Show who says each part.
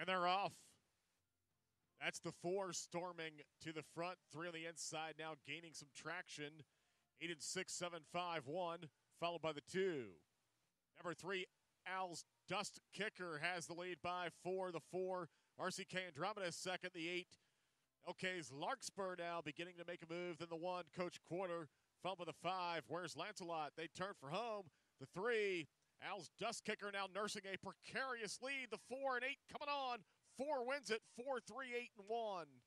Speaker 1: And they're off. That's the 4 storming to the front. 3 on the inside now gaining some traction. 8 and 6, 7, 5, 1, followed by the 2. Number 3, Al's Dust Kicker has the lead by 4. The 4, RCK Andromeda second. The 8, LK's Larkspur now beginning to make a move. Then the 1, Coach Quarter, followed by the 5. Where's Lancelot? They turn for home. The 3, Al's Dust Kicker now nursing a precarious lead. The 4 and 8 coming on. 4 wins it, 4, 3, 8, and 1.